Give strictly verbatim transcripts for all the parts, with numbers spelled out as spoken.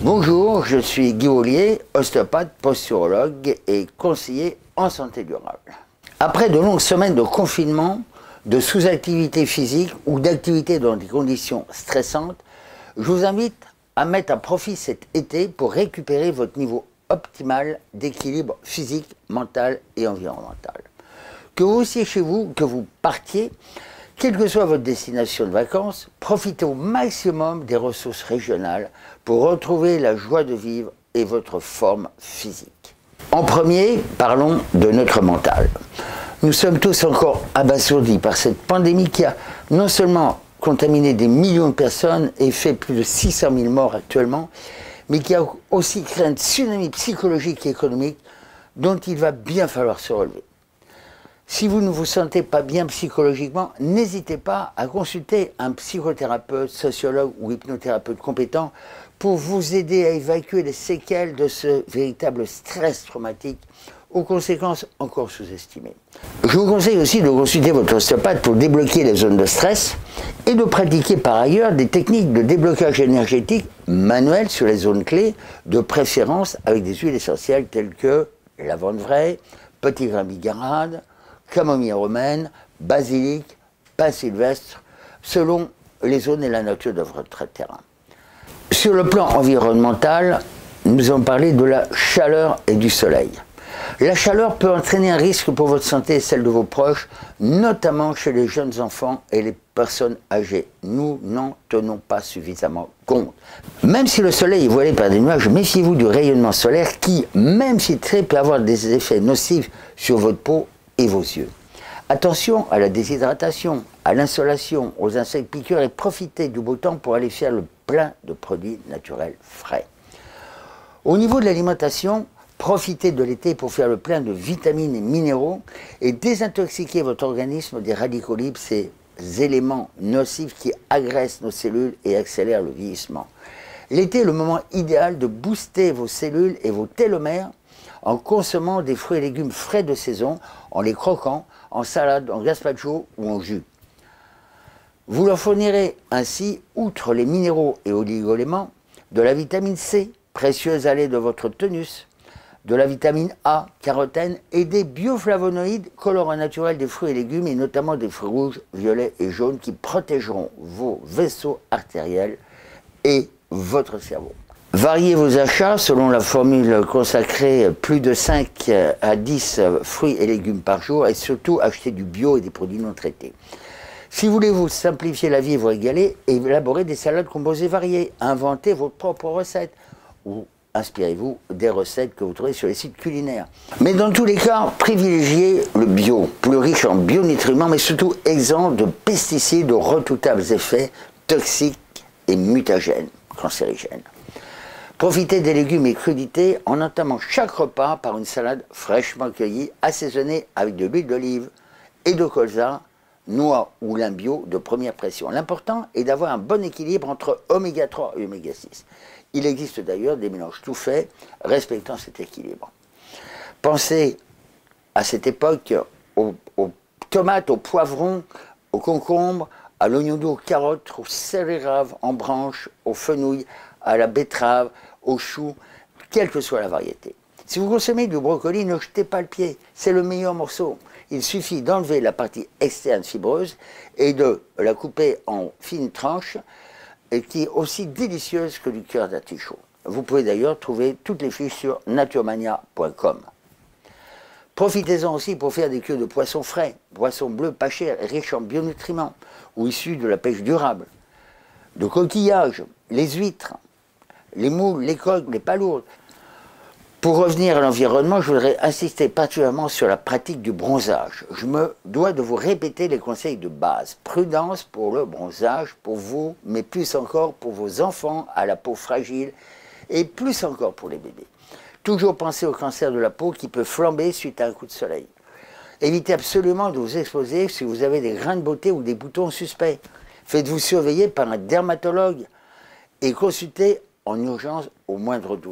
Bonjour, je suis Guy Ollier, ostéopathe, posturologue et conseiller en santé durable. Après de longues semaines de confinement, de sous-activité physique ou d'activité dans des conditions stressantes, je vous invite à mettre à profit cet été pour récupérer votre niveau optimal d'équilibre physique, mental et environnemental. Que vous soyez chez vous, que vous partiez, quelle que soit votre destination de vacances, profitez au maximum des ressources régionales pour retrouver la joie de vivre et votre forme physique. En premier, parlons de notre mental. Nous sommes tous encore abasourdis par cette pandémie qui a non seulement contaminé des millions de personnes et fait plus de six cent mille morts actuellement, mais qui a aussi créé un tsunami psychologique et économique dont il va bien falloir se relever. Si vous ne vous sentez pas bien psychologiquement, n'hésitez pas à consulter un psychothérapeute, sociologue ou hypnothérapeute compétent pour vous aider à évacuer les séquelles de ce véritable stress traumatique aux conséquences encore sous-estimées. Je vous conseille aussi de consulter votre ostéopathe pour débloquer les zones de stress et de pratiquer par ailleurs des techniques de déblocage énergétique manuel sur les zones clés, de préférence avec des huiles essentielles telles que lavande vraie, petit grain bigarade, camomille romaine, basilic, pin sylvestre, selon les zones et la nature de votre terrain. Sur le plan environnemental, nous allons parler de la chaleur et du soleil. La chaleur peut entraîner un risque pour votre santé et celle de vos proches, notamment chez les jeunes enfants et les personnes âgées. Nous n'en tenons pas suffisamment compte. Même si le soleil est voilé par des nuages, méfiez-vous du rayonnement solaire qui, même si très, peut avoir des effets nocifs sur votre peau et vos yeux. Attention à la déshydratation, à l'insolation, aux insectes piqueurs et profitez du beau temps pour aller faire le plein de produits naturels frais. Au niveau de l'alimentation, profitez de l'été pour faire le plein de vitamines et minéraux et désintoxiquer votre organisme des radicaux libres, ces éléments nocifs qui agressent nos cellules et accélèrent le vieillissement. L'été est le moment idéal de booster vos cellules et vos télomères en consommant des fruits et légumes frais de saison, en les croquant, en salade, en gazpacho ou en jus. Vous leur fournirez ainsi, outre les minéraux et oligo-éléments, de la vitamine C, précieuse allée de votre tonus, de la vitamine A, carotène et des bioflavonoïdes, colorants naturels des fruits et légumes et notamment des fruits rouges, violets et jaunes qui protégeront vos vaisseaux artériels et votre cerveau. Variez vos achats selon la formule consacrée, plus de cinq à dix fruits et légumes par jour et surtout achetez du bio et des produits non traités. Si vous voulez vous simplifier la vie et vous régaler, élaborez des salades composées variées, inventez votre propre recette ou inspirez-vous des recettes que vous trouvez sur les sites culinaires. Mais dans tous les cas, privilégiez le bio, plus riche en bionutriments mais surtout exempt de pesticides, de redoutables effets toxiques et mutagènes, cancérigènes. Profitez des légumes et crudités en entamant chaque repas par une salade fraîchement cueillie, assaisonnée avec de l'huile d'olive et de colza, noix ou lin bio de première pression. L'important est d'avoir un bon équilibre entre oméga trois et oméga six. Il existe d'ailleurs des mélanges tout faits respectant cet équilibre. Pensez à cette époque aux, aux tomates, aux poivrons, aux concombres, à l'oignon doux, aux carottes, aux céleri rave en branches, aux fenouilles, à la betterave, aux choux, quelle que soit la variété. Si vous consommez du brocoli, ne jetez pas le pied, c'est le meilleur morceau. Il suffit d'enlever la partie externe fibreuse et de la couper en fines tranches, et qui est aussi délicieuse que du cœur d'artichaut. Vous pouvez d'ailleurs trouver toutes les fiches sur naturemania point com. Profitez-en aussi pour faire des cures de poissons frais, poissons bleus pas chers, riches en bionutriments, ou issus de la pêche durable, de coquillages, les huîtres, les moules, les coques, les palourdes. Pour revenir à l'environnement, je voudrais insister particulièrement sur la pratique du bronzage. Je me dois de vous répéter les conseils de base. Prudence pour le bronzage, pour vous, mais plus encore pour vos enfants à la peau fragile et plus encore pour les bébés. Toujours penser au cancer de la peau qui peut flamber suite à un coup de soleil. Évitez absolument de vous exposer si vous avez des grains de beauté ou des boutons suspects. Faites-vous surveiller par un dermatologue et consultez en urgence au moindre doute.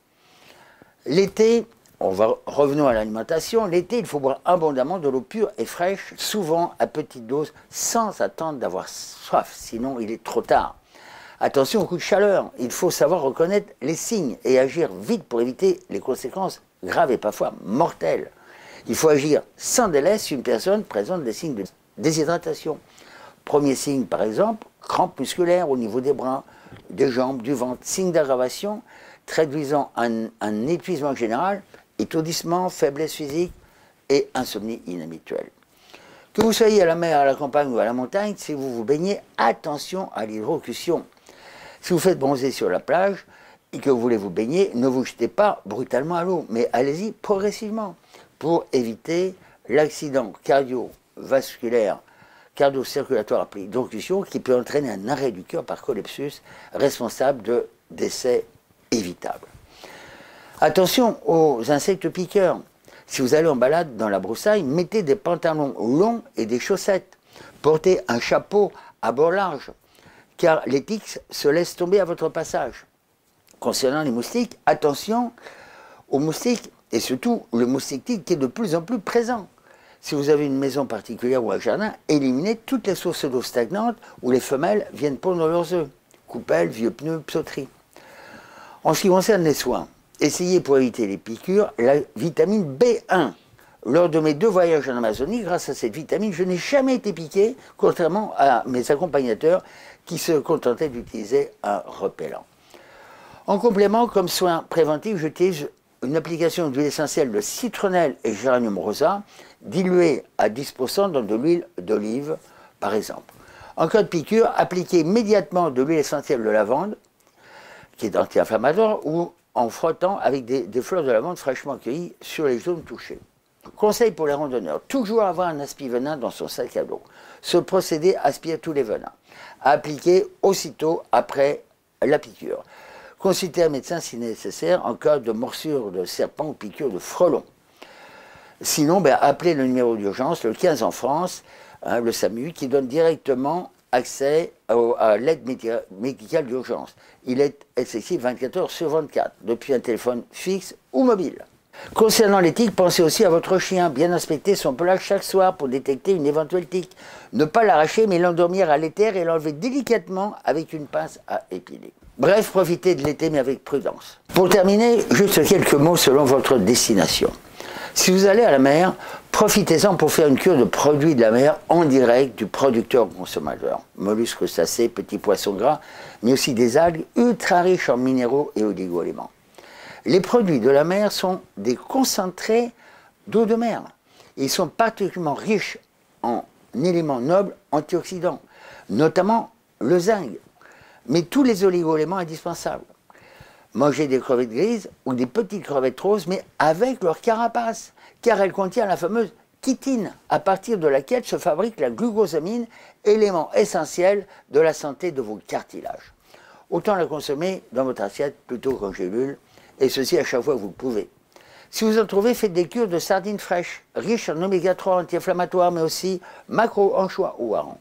L'été, on va revenons à l'alimentation, l'été il faut boire abondamment de l'eau pure et fraîche, souvent à petite dose, sans attendre d'avoir soif, sinon il est trop tard. Attention aux coups de chaleur, il faut savoir reconnaître les signes et agir vite pour éviter les conséquences graves et parfois mortelles. Il faut agir sans délai si une personne présente des signes de déshydratation. Premier signe par exemple, crampes musculaires au niveau des bras, des jambes, du ventre. Signe d'aggravation traduisant un, un épuisement général, étourdissement, faiblesse physique et insomnie inhabituelle. Que vous soyez à la mer, à la campagne ou à la montagne, si vous vous baignez, attention à l'hydrocution. Si vous faites bronzer sur la plage et que vous voulez vous baigner, ne vous jetez pas brutalement à l'eau, mais allez-y progressivement pour éviter l'accident cardiovasculaire, cardio-circulatoire appelé hydrocution qui peut entraîner un arrêt du cœur par collapsus responsable de décès évitables. Attention aux insectes piqueurs. Si vous allez en balade dans la broussaille, mettez des pantalons longs et des chaussettes. Portez un chapeau à bord large, car les tiques se laissent tomber à votre passage. Concernant les moustiques, attention aux moustiques, et surtout le moustique tique qui est de plus en plus présent. Si vous avez une maison particulière ou un jardin, éliminez toutes les sources d'eau stagnantes où les femelles viennent pondre leurs œufs. Coupelles, vieux pneus, psautteries. En ce qui concerne les soins, essayez pour éviter les piqûres la vitamine B un. Lors de mes deux voyages en Amazonie, grâce à cette vitamine, je n'ai jamais été piqué, contrairement à mes accompagnateurs qui se contentaient d'utiliser un repellent. En complément, comme soin préventif, j'utilise une application d'huile essentielle de citronnelle et géranium rosa, diluée à dix pour cent dans de l'huile d'olive, par exemple. En cas de piqûre, appliquez immédiatement de l'huile essentielle de lavande, qui est anti-inflammatoire, ou en frottant avec des, des fleurs de lavande fraîchement cueillies sur les zones touchées. Conseil pour les randonneurs, toujours avoir un aspi-venin dans son sac à dos. Ce procédé aspire tous les venins. Appliquez aussitôt après la piqûre. Consultez un médecin si nécessaire en cas de morsure de serpent ou piqûre de frelon. Sinon, ben, appelez le numéro d'urgence, le quinze en France, hein, le SAMU, qui donne directement accès au, à l'aide médicale d'urgence. Il est accessible vingt-quatre heures sur vingt-quatre, depuis un téléphone fixe ou mobile. Concernant les tiques, pensez aussi à votre chien. Bien inspecter son pelage chaque soir pour détecter une éventuelle tique. Ne pas l'arracher, mais l'endormir à l'éther et l'enlever délicatement avec une pince à épiler. Bref, profitez de l'été, mais avec prudence. Pour terminer, juste quelques mots selon votre destination. Si vous allez à la mer, profitez-en pour faire une cure de produits de la mer en direct du producteur au consommateur. Mollusques, crustacés, petits poissons gras, mais aussi des algues ultra riches en minéraux et oligo-éléments. Les produits de la mer sont des concentrés d'eau de mer. Ils sont particulièrement riches en éléments nobles antioxydants, notamment le zinc, mais tous les oligo-éléments indispensables. Mangez des crevettes grises ou des petites crevettes roses, mais avec leur carapace, car elles contiennent la fameuse chitine, à partir de laquelle se fabrique la glucosamine, élément essentiel de la santé de vos cartilages. Autant la consommer dans votre assiette plutôt qu'en gélule, et ceci à chaque fois que vous le pouvez. Si vous en trouvez, faites des cures de sardines fraîches, riches en oméga trois anti-inflammatoires, mais aussi macro-anchois ou harengs.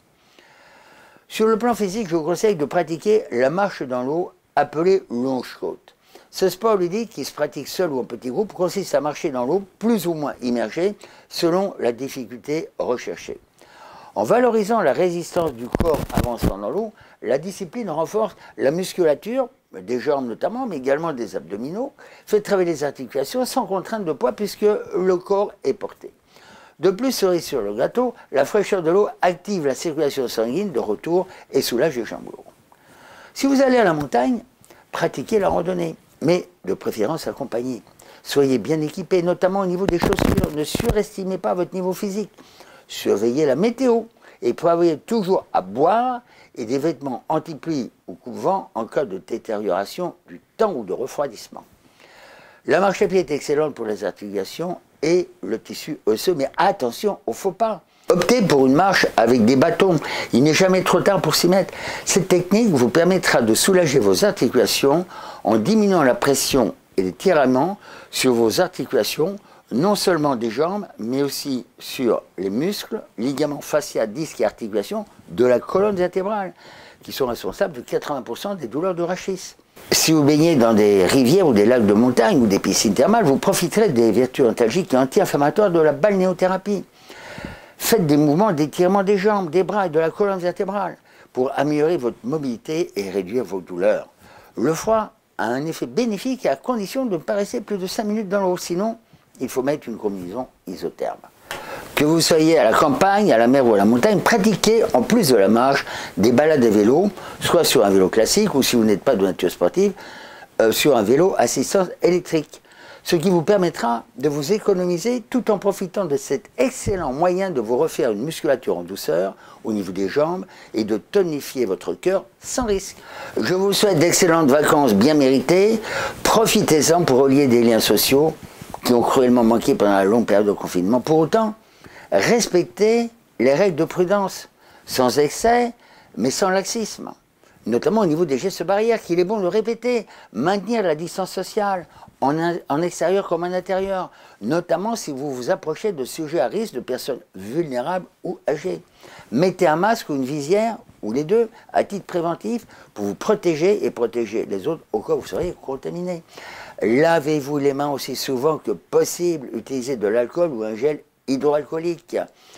Sur le plan physique, je vous conseille de pratiquer la marche dans l'eau, appelée longe-côte. Ce sport ludique, qui se pratique seul ou en petit groupe, consiste à marcher dans l'eau, plus ou moins immergé, selon la difficulté recherchée. En valorisant la résistance du corps avançant dans l'eau, la discipline renforce la musculature, des jambes notamment, mais également des abdominaux, fait travailler les articulations sans contrainte de poids puisque le corps est porté. De plus, cerise sur le gâteau, la fraîcheur de l'eau active la circulation sanguine de retour et soulage les jambes lourdes. Si vous allez à la montagne, pratiquez la randonnée, mais de préférence accompagnée. Soyez bien équipés, notamment au niveau des chaussures. Ne surestimez pas votre niveau physique. Surveillez la météo et prévoyez toujours à boire et des vêtements anti-pluie ou coupe-vent en cas de détérioration du temps ou de refroidissement. La marche à pied est excellente pour les articulations et le tissu osseux, mais attention aux faux pas. Optez pour une marche avec des bâtons. Il n'est jamais trop tard pour s'y mettre. Cette technique vous permettra de soulager vos articulations en diminuant la pression et les tiraillements sur vos articulations, non seulement des jambes, mais aussi sur les muscles, ligaments, fascia, disques et articulations de la colonne vertébrale, qui sont responsables de quatre-vingts pour cent des douleurs de rachis. Si vous baignez dans des rivières ou des lacs de montagne ou des piscines thermales, vous profiterez des vertus antalgiques et anti-inflammatoires de la balnéothérapie. Faites des mouvements d'étirement des jambes, des bras et de la colonne vertébrale pour améliorer votre mobilité et réduire vos douleurs. Le froid a un effet bénéfique à condition de ne pas rester plus de cinq minutes dans l'eau, sinon il faut mettre une combinaison isotherme. Que vous soyez à la campagne, à la mer ou à la montagne, pratiquez en plus de la marche des balades à vélo, soit sur un vélo classique ou si vous n'êtes pas de nature sportive, euh, sur un vélo assistance électrique. Ce qui vous permettra de vous économiser tout en profitant de cet excellent moyen de vous refaire une musculature en douceur au niveau des jambes et de tonifier votre cœur sans risque. Je vous souhaite d'excellentes vacances bien méritées. Profitez-en pour relier des liens sociaux qui ont cruellement manqué pendant la longue période de confinement. Pour autant, respectez les règles de prudence, sans excès, mais sans laxisme. Notamment au niveau des gestes barrières, qu'il est bon de répéter. Maintenir la distance sociale, en, en extérieur comme en intérieur. Notamment si vous vous approchez de sujets à risque, de personnes vulnérables ou âgées. Mettez un masque ou une visière, ou les deux, à titre préventif, pour vous protéger et protéger les autres au cas où vous seriez contaminé. Lavez-vous les mains aussi souvent que possible. Utilisez de l'alcool ou un gel hydroalcoolique.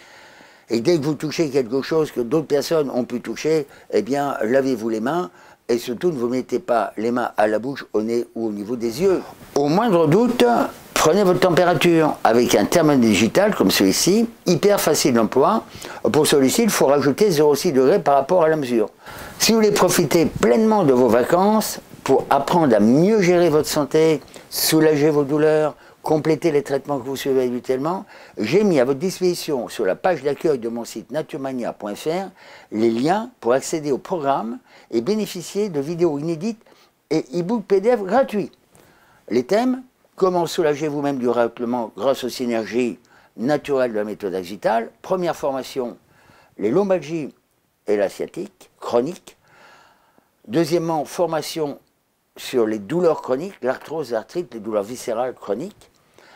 Et dès que vous touchez quelque chose que d'autres personnes ont pu toucher, eh bien, lavez-vous les mains. Et surtout, ne vous mettez pas les mains à la bouche, au nez ou au niveau des yeux. Au moindre doute, prenez votre température avec un thermomètre digital comme celui-ci, hyper facile d'emploi. Pour celui-ci, il faut rajouter zéro virgule six degrés par rapport à la mesure. Si vous voulez profiter pleinement de vos vacances, pour apprendre à mieux gérer votre santé, soulager vos douleurs, compléter les traitements que vous suivez habituellement, j'ai mis à votre disposition sur la page d'accueil de mon site naturemania point F R les liens pour accéder au programme et bénéficier de vidéos inédites et e-books P D F gratuits. Les thèmes: comment soulager vous-même durablement grâce aux synergies naturelles de la méthode Axital. Première formation, les lombalgies et la sciatique chronique. Deuxièmement, formation sur les douleurs chroniques, l'arthrose, l'arthrite, les douleurs viscérales chroniques.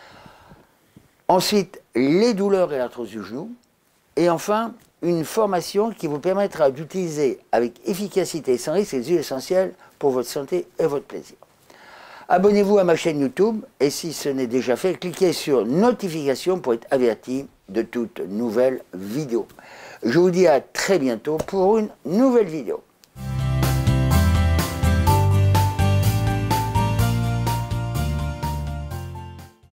Ensuite, les douleurs et l'arthrose du genou. Et enfin, une formation qui vous permettra d'utiliser avec efficacité et sans risque les huiles essentielles pour votre santé et votre plaisir. Abonnez-vous à ma chaîne YouTube et si ce n'est déjà fait, cliquez sur notification pour être averti de toute nouvelle vidéo. Je vous dis à très bientôt pour une nouvelle vidéo.